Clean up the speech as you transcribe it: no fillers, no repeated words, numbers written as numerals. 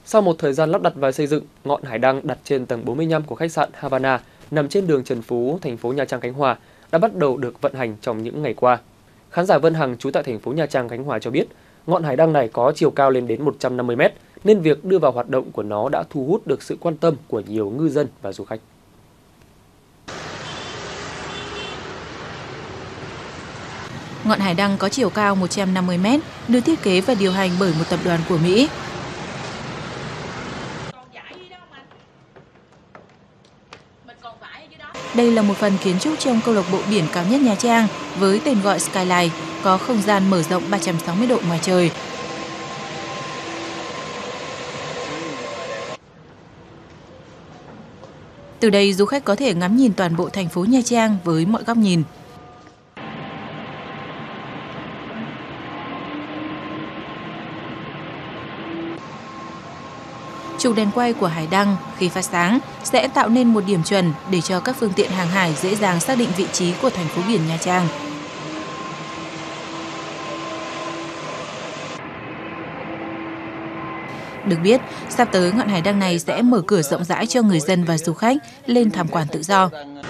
Sau một thời gian lắp đặt và xây dựng, ngọn hải đăng đặt trên tầng 45 của khách sạn Havana nằm trên đường Trần Phú, thành phố Nha Trang, Khánh Hòa đã bắt đầu được vận hành trong những ngày qua. Khán giả Vân Hằng trú tại thành phố Nha Trang, Khánh Hòa cho biết, ngọn hải đăng này có chiều cao lên đến 150 m nên việc đưa vào hoạt động của nó đã thu hút được sự quan tâm của nhiều ngư dân và du khách. Ngọn hải đăng có chiều cao 150 m, được thiết kế và điều hành bởi một tập đoàn của Mỹ. Đây là một phần kiến trúc trong câu lạc bộ biển cao nhất Nha Trang với tên gọi Skyline, có không gian mở rộng 360 độ ngoài trời. Từ đây, du khách có thể ngắm nhìn toàn bộ thành phố Nha Trang với mọi góc nhìn. Trục đèn quay của hải đăng khi phát sáng sẽ tạo nên một điểm chuẩn để cho các phương tiện hàng hải dễ dàng xác định vị trí của thành phố biển Nha Trang. Được biết, sắp tới ngọn hải đăng này sẽ mở cửa rộng rãi cho người dân và du khách lên tham quan tự do.